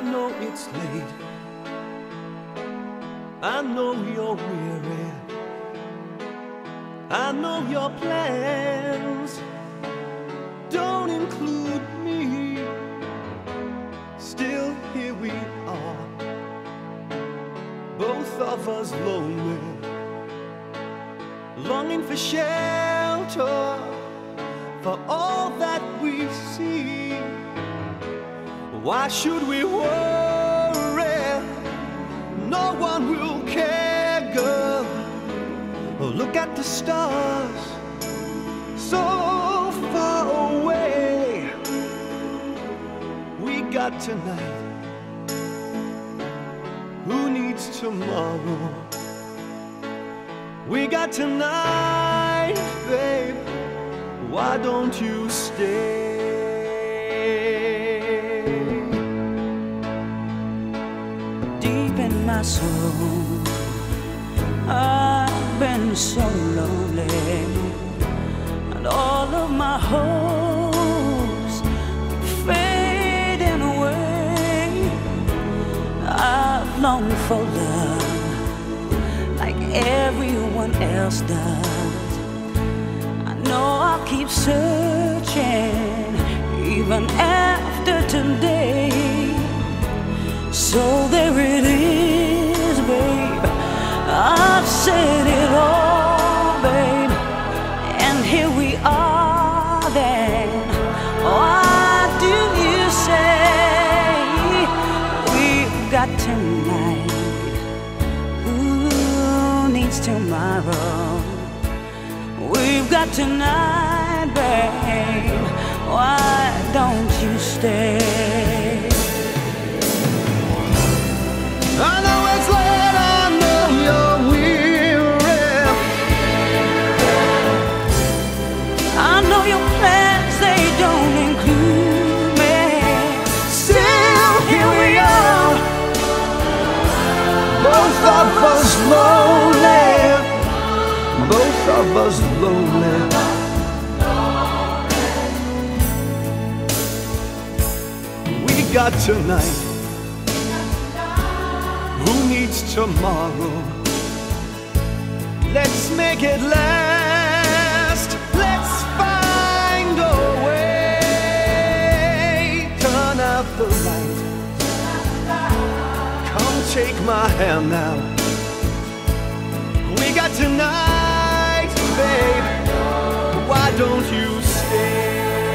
know it's late, I know you're weary, I know your plans don't include me. Still here we are, both of us lonely, longing for shelter, for all that we see. Why should we worry? No one will care, girl. Look at the stars, so far away. We got tonight, who needs tomorrow? We got tonight, babe. Why don't you stay? Deep in my soul, I've been so lonely, and all of my hopes fading away. I've longed for love like everyone else does. I know I'll keep searching even after today. So there it is, babe, I've said it all, babe, and here we are then. What do you say? We've got tonight, who needs tomorrow? We've got tonight, babe, why don't you stay? I know it's late, I know you're weary, I know your plans, they don't include me. still here we are, both of us lonely, both of us lonely. We got tonight, who needs tomorrow? Let's make it last. Let's find a way. Turn out the light. Come take my hand now. We got tonight, babe. Why don't you stay?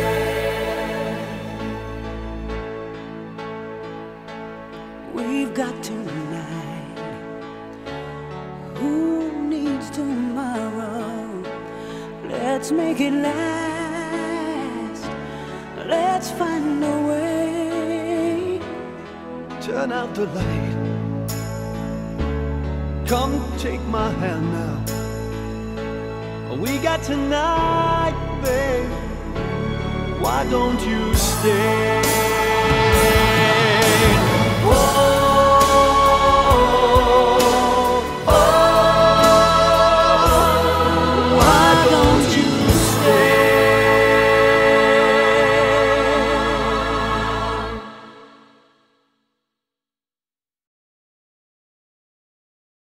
We've got tonight, who needs tomorrow? Let's make it last, let's find a way. Turn out the light. Come take my hand now. We got tonight, babe. Why don't you stay? Oh,